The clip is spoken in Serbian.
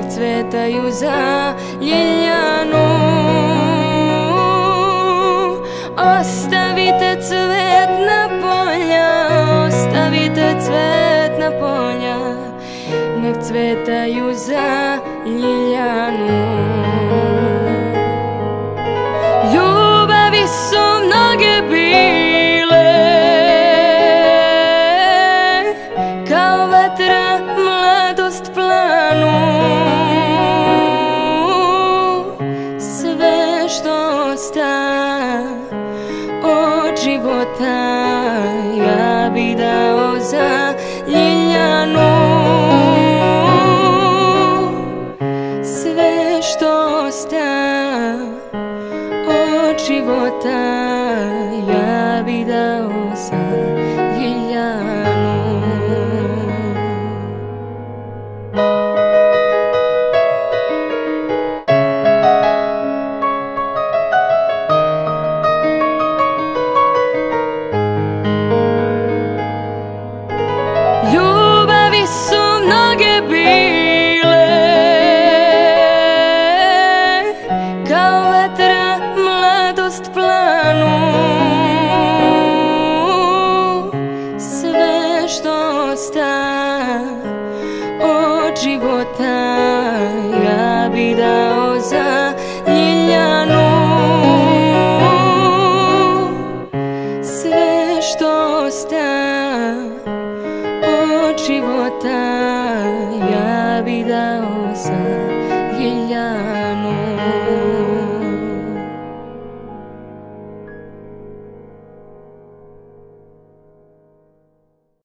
nek cvetaju za Ljiljanu. Ostavite cvetna polja, ostavite cvetna polja, nek cvetaju za Ljiljanu. Ljubavi su mnoge bile, kao vatra mladost planu. Sve što osta od života ja bi dao za Ljiljanu. Sve što osta od života ja bi dao za Ljiljanu. Ljubavi su mnoge bile, kao vatra mladost planu. Sve što osta od života ja bi dao za Ljiljanu. Sve što osta od života ja bi dao za